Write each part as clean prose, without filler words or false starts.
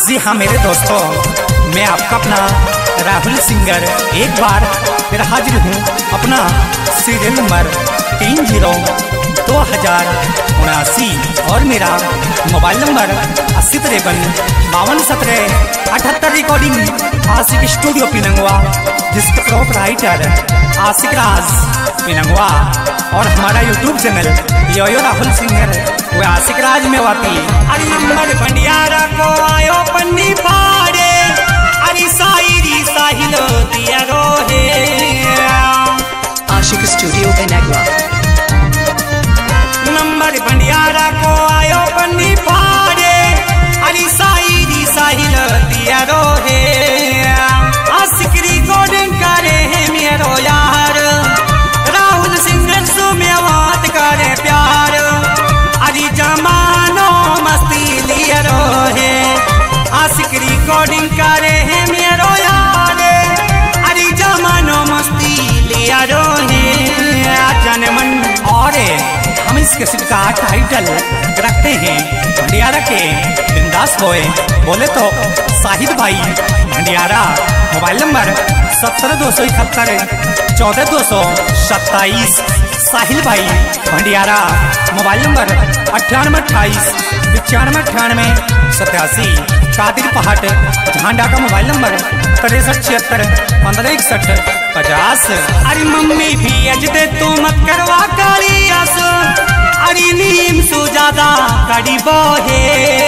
जी हाँ मेरे दोस्तों, मैं आपका अपना राहुल सिंगर एक बार फिर हाजिर हूँ अपना सीरियल नंबर 30-2079 और मेरा mobile number 8053-5217-78 recording Ashiq studio Pinangwa, जिसके प्रोपराइटर आशिक राज पिनंगवा और हमारा YouTube channel yo yo Rahul singer वो आशिक राज में वाती। अरे नंबर भंडियारा को आयो पन्नी पाड़े, अरे साहिरी साहिल दिया रोहे आशिक स्टूडियो पिनंगवा। नंबर भंडियारा को आयो पन्नी पाड़े, अरे साहिरी साहिल दिया रोहे आशिक रिकॉर्डिंग करे है मेरो यार, राहुल सिंगर सो में बात करे प्यार, अरे जमानो मस्ती लिया रोहे आशिक रिकॉर्डिंग करे है मेरो यार, अरे जमानो मस्ती लिया रोहे जनमन। और हम इस किस्म का टाइटल रखते हैं भंडियारा के बिंदास बॉय, बोले तो साहिद भाई भंडियारा। Mobile number 70-271-14-227। साहिल भाई भंडियारा। Mobile number 98-98-95-98-87। कादिर पहाट झांडा का मोबाइल नंबर 63-76-1561-50। अरे मम्मी भी अज दे तू मत करवा कालियास, अरे नीम सु ज्यादा कड़ी बोहे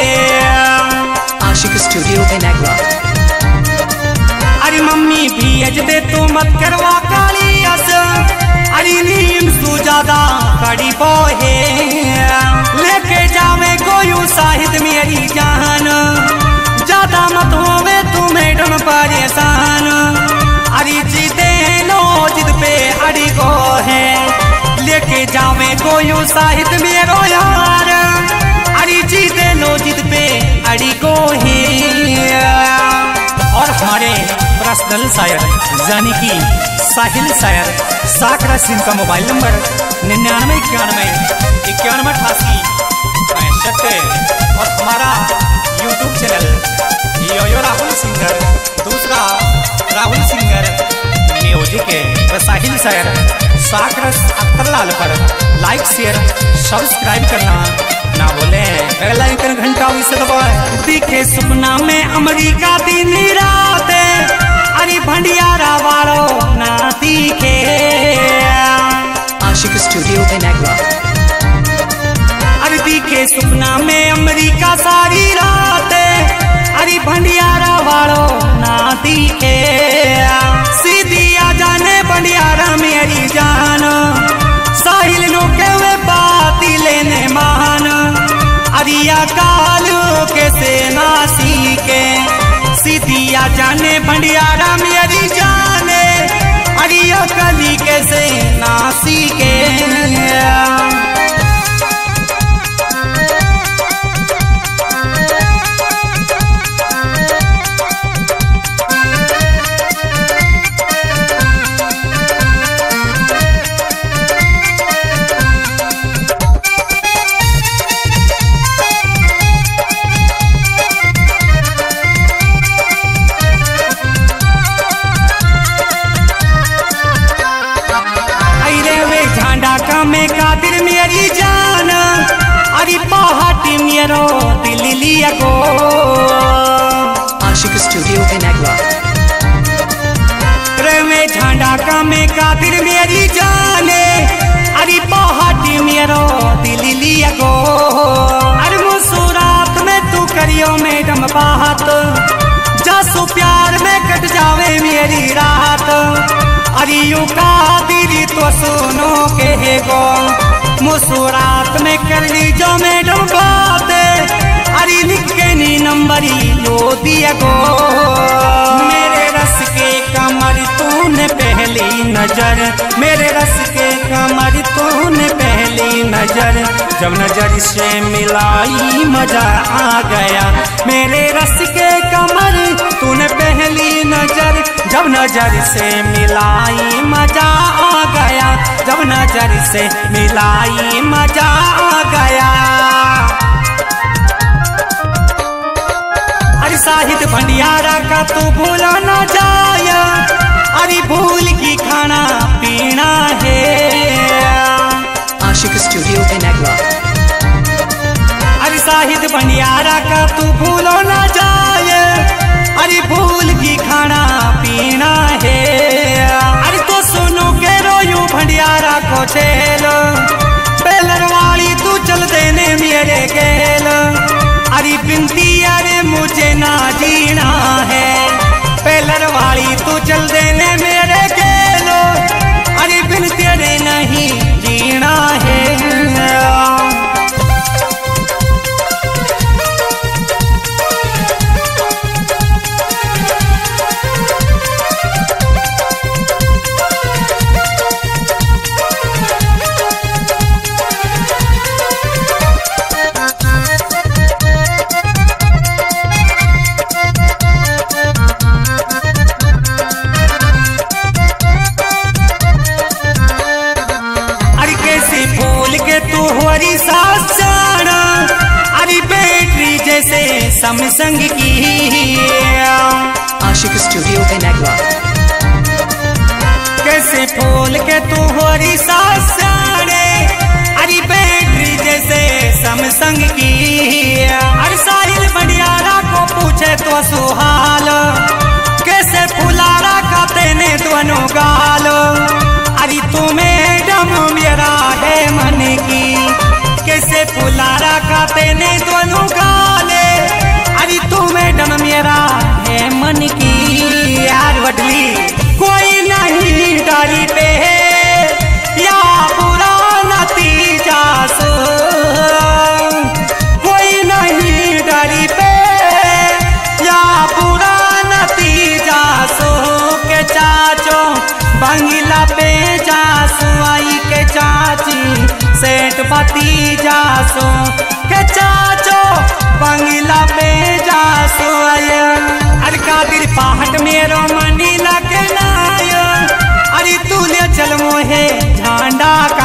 आशिक स्टूडियो पिनंगवा। अरे मम्मी भी अज दे तू मत करवा कालियास, अरे नीम सु ज्यादा कड़ी बोहे लेके जावे कोयू साहिद मेरी जान, ज्यादा मत होवे तू मैडम परेशान, अरे जीते लो जिद पे अड़ी को है लेके जावे कोयू साहिद मेरो यार, अरे जीते लो जिद पे अड़ी को है। और हमारे पर्सनल शायर यानी कि साहिल शायर साकरा सिंह का मोबाइल नंबर 99-91-91-88 और हमारा YouTube channel yo yo Rahul singer, दूसरा राहुल सिंगर म्यूजिक है। साहिल शायर साकरस अख्तरलाल पर लाइक शेयर सब्सक्राइब करना ना भूले, पहला आइकन घंटा इसे दबाए। दिखे सपना में अमेरिका दिन रात, अरे भंडियारा वालों ना दिखे आशिक स्टूडियो पिनंगवा। अरे दिखे सपना में अमेरिका सारी रात, अरे भंडियारा वालों ना दिखे सीधी आ जाने भंडियारा मेरी जान, साहिल नो के वे बाती लेने मान, अरिया कालू के से नासी के सीधी आ जाने भंडियारा मेरी जाने, अरिया कली के से नासी के। में कादिर मेरी जान, अरे पहाटी मेरो दिल लिया को आशिक स्टूडियो पिनंगवा। में झंडा का में कादिर मेरी जाने, अरे पहाटी मेरो दिल लिया को अरे मुसुरात में तू करियो मैडम बात, जासो प्यार में कट जावे मेरी रात, अरे यू कादिरी तो सुनो के गो मुसुरात में कर ली जो मैडम बात, अरे लिख के नी नंबरी लो दिया गो। मेरे रस के कमर तूने पहली नजर, मेरे रस के कमर तूने पहली नजर, जब नजर से मिलाई मजा आ गया, मेरे रस के कमर तूने पहली नजर, जब नजर से मिलाई मजा आ गया, जब नजर से मिलाई मजा आ गया। साहिद भंडियारा का तू भूला ना जाया, अरे भूल की खाना पीना है। आशिक स्टूडियो बेनेगवा। अरे साहिद भंडियारा का तू भूलो ना जाए, अरे भूल की खाना पीना है। अरे तो सुनो के रोयू भंडियारा को छेल, बेलर वाली तू चल देने मेरे गेल। अरे बिनती अरे मुझे ना जीना है, बेलर वाली तू चल देने मेरे गेल। अरे बिनती अरे नहीं जीना है। समसंग की आशिक स्टूडियो बेनेगवा। कैसे फूल के तू होरी सासने, अरे बैटरी जैसे समसंग की। अरे साहिल भंडियारा को पूछे तो सुहाल, कैसे फुलारा का तेने दोनों गाल। अरे तू मैडम मेरा है मन की, कैसे फुलारा का तेने दोनों गाले। अरे तू मैडम मेरा है मन की। यार वडली कोई नहीं डाली पे या बुरा नतीजा सो, कोई नहीं डाली पे या बुरा नतीजा सो। के चाचो बंगला पे जासो, आई के चाची सेठ पति जासो। के चाचो बंगला पे जासो आया। अरे कादिर पहाड़ मेरो मनी लगे नाया, अरे तू ले चल मोहे झंडा का।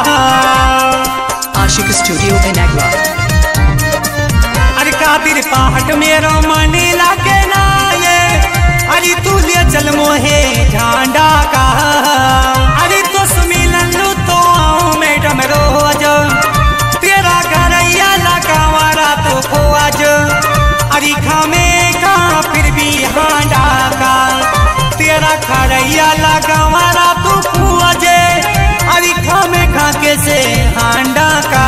आशिक स्टूडियो बेनेगवा। अरे कादिर पहाड़ मेरो मनी लगे नाये, अरे तू ले चल मोहे झंडा का। अरे तो सुमिलन लू तो आओ मैडम रोज, तेरा घरैया लगावारा तो खोज। अरे खामे का फिर भी हांडा का, तेरा खरैया लगावारा तो खोज। अरे खामे खा के से हांडा का।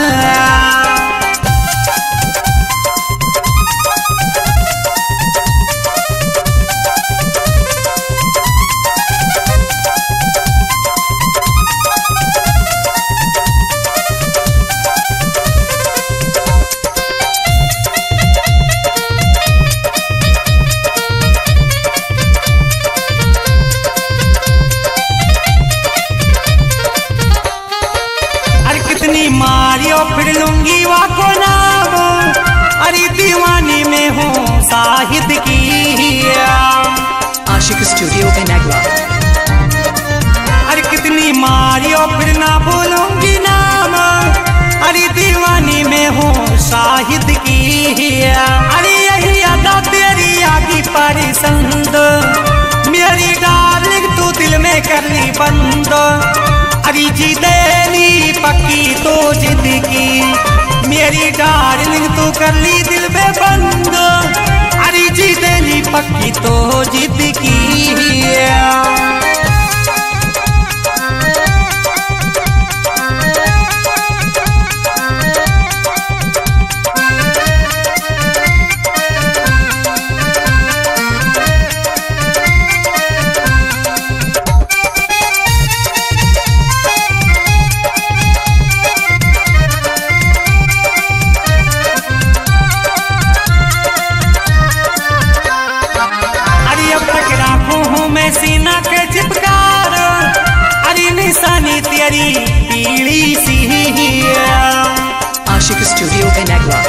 मारियो फिर लूंगी वाको नाम, अरे दीवानी में हूँ साहिद की। आशिक स्टूडियो बेनेगवा। अरे कितनी मारियो फिर ना बोलूंगी नाम, अरे दीवानी में हूँ साहिद की। अरे यही अदा तेरी आगे पसंद, मेरी डार्लिंग तू दिल में कर ली बंद। अरे जी देनी पक्की तो जिद की, मेरी डार्लिंग तू कर ली दिल में बंद। अरे जी देनी पक्की तो जिद की। सीना के चिपकार, अरे निशानी तेरी पीली सी। आशिक स्टूडियो बेनेगवा।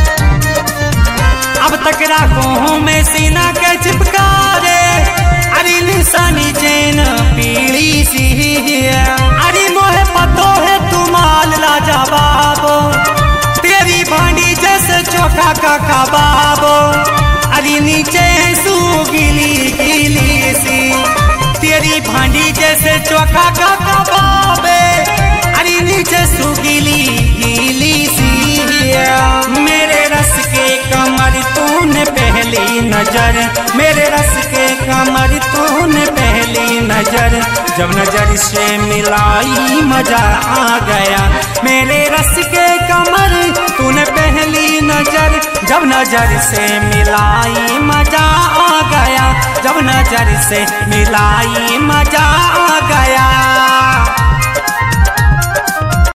अब तक राखो हूँ मैं सीना के चिपकार, अरे निशानी चैन पीली सी। अरे मोहे पतो है तू माल लाजवाब, तेरी भांडी जैसे चोखा का कबाब। अरे अरे नीचे सूगीली गीली सी, तेरी भांडी जैसे चोखा का कबाबे, अरे नीचे सूगीली गीली सी। मेरे रस के कमर तूने पहली नजर, मेरे रस के कमर तूने पहली नजर, जब नजर से मिलाई मजा आ गया। मेरे रस के कमर तूने पहली नजर, जब नजर से मिलाई मजा आ गया, जब नजर से मिलाई मजा आ गया।